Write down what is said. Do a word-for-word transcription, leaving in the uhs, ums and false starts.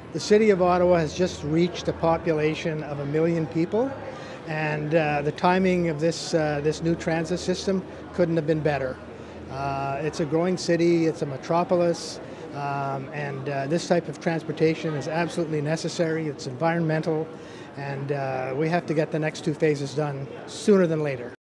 The City of Ottawa has just reached a population of a million people, and uh, the timing of this, uh, this new transit system couldn't have been better. Uh, it's a growing city, it's a metropolis, um, and uh, this type of transportation is absolutely necessary. It's environmental, and uh, we have to get the next two phases done sooner than later.